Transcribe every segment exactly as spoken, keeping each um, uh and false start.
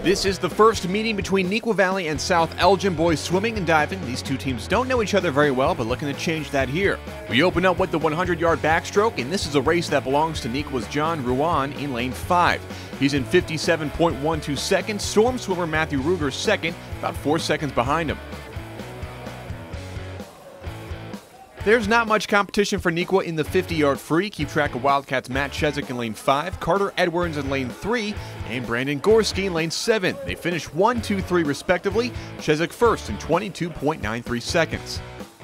This is the first meeting between Neuqua Valley and South Elgin boys swimming and diving. These two teams don't know each other very well, but looking to change that here. We open up with the hundred yard backstroke, and this is a race that belongs to Neuqua's John Ruan in lane five. He's in fifty-seven point one two seconds. Storm swimmer Matthew Ruger second, about four seconds behind him. There's not much competition for Neuqua in the fifty yard free. Keep track of Wildcats Matt Chezik in lane five, Carter Edwards in lane three, and Brandon Gorski in lane seven. They finish one, two, three respectively. Chezik first in twenty-two point nine three seconds.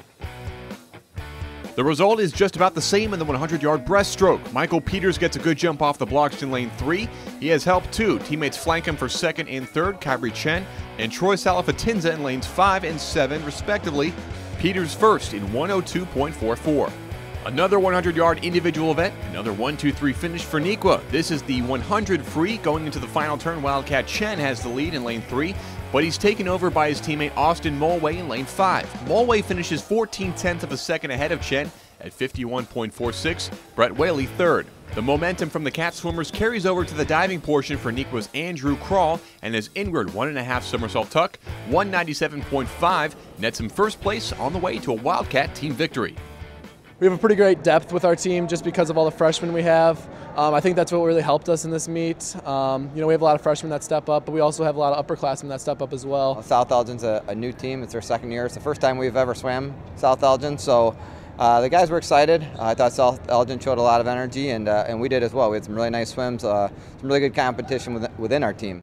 The result is just about the same in the hundred yard breaststroke. Michael Peters gets a good jump off the blocks in lane three. He has help too. Teammates flank him for second and third, Kyrie Chen and Troy Salafatinza in lanes five and seven respectively. Peters first in one oh two point four four. Another hundred yard individual event, another one two three finish for Neuqua. This is the hundred free. Going into the final turn, Wildcat Chen has the lead in lane three, but he's taken over by his teammate Austin Mulway in lane five. Mulway finishes fourteen tenths of a second ahead of Chen at fifty-one point four six. Brett Whaley third. The momentum from the cat swimmers carries over to the diving portion for Neuqua's Andrew Crawl, and his inward one and a half somersault tuck, one ninety-seven point five, nets him first place on the way to a Wildcat team victory. We have a pretty great depth with our team just because of all the freshmen we have. Um, I think that's what really helped us in this meet. Um, you know, we have a lot of freshmen that step up, but we also have a lot of upperclassmen that step up as well. South Elgin's a, a new team. It's their second year. It's the first time we've ever swam South Elgin, so uh, the guys were excited. Uh, I thought South Elgin showed a lot of energy, and, uh, and we did as well. We had some really nice swims, uh, some really good competition within, within our team.